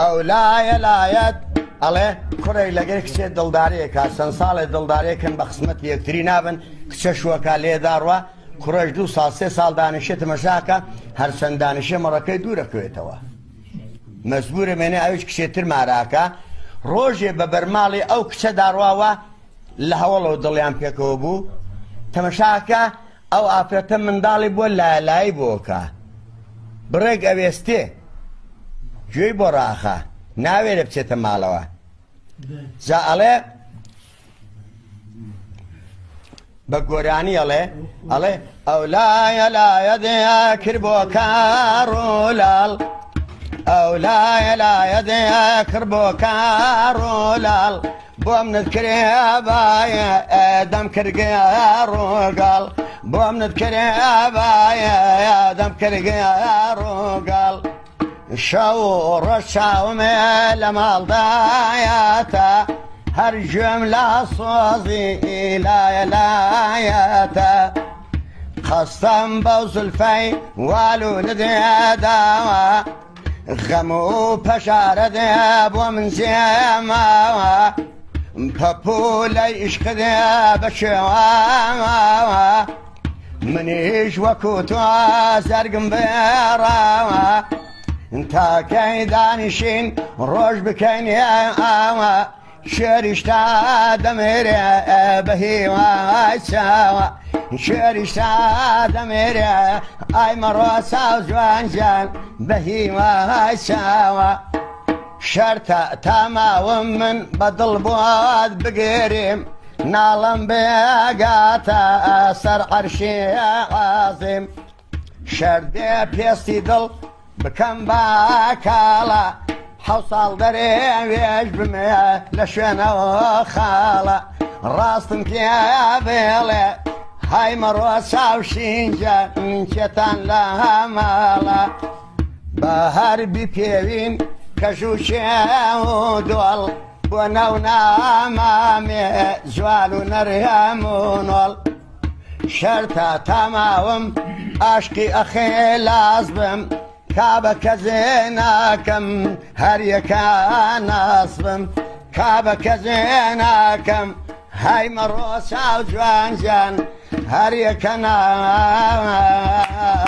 ئەو لایە لایەت ئەڵێ کوڕێک لەگەر کچێ دڵداریەکە چەند ساڵێ دڵداریەکەن بە قسمەت یەکتری نابن کچە شووەکە لێداڕوە کوڕەش 2 ساڵ 3 ساڵ دانیشێ تەمەشاکە هەرچەند دانیشێ مەڕەکەی دوورەکەوێتەوە مەجبورە مێنێ ئەوش کچێتر ماراکە ڕۆژێ بە بەرماڵی ئەو کچە داڕواوە لە هەوڵەوە دڵیان پێکەوە بوو تەمەشاکە ئەو ئافرەتە منداڵی بۆ لایلایی بۆکە بڕێک ئەوێستێ گوێی بۆ ڕاخە ناوێرە بچێتە ماڵەوە جا ئەڵێ بە گۆرانی ئەڵێ ئەو لایە لایە دێ کرد بۆ کاڕۆلاڵ ئەو لایە لایە دێ کرد بۆ کاڕۆلاڵ بۆم نتکرێ باە دەم کردگە ڕۆگاڵ بۆم نتکرێ باە دەم کردگە ڕۆگاڵ شەو ڕۆژ چاومێ لە ماڵدایەتە هەر گوێم لا سۆزی لایە لایەتە خەستەم بەو زولفەی والو ندێداوە غەم و پەشارە دێ بۆ من زێماوە پەپولەی عیشقدێ بەشێواوە منیش وەکو تۆ زەرگم بێڕاوە تاکەی دانیشین ڕۆژ بکەین ئاوە شێریشتا دەمێرێ بە هیوای چاوە شێریشتا دەمێرێ ئای مەڕۆ چاو جوانجان بە هیوای چاوە شەرتە تاماوم من بە دڵ بۆت بگێریم ناڵم بێگاتە سەر عەرشی عازیم شەردێ پێستی دڵ بکەم باکاڵە 7 ساڵ دەرێ وێژ بمێ لە شوێنەوە خاڵە ڕاستم پێ بێڵێ های مەڕۆ چاو شینجە چێتان لە ماڵە بە هەربی پێوین کەژوشێ و دۆڵ بۆ ناو نامامێ جوال و نەرهەم و نۆڵ شەرتە تاماوم عاشقی ئەخێ لاز بم کابە کەزێ ناکەم هەریەکە ناسبم کابە کەزێ ناکەم های مەڕۆ چاو جوانجان هەریەکە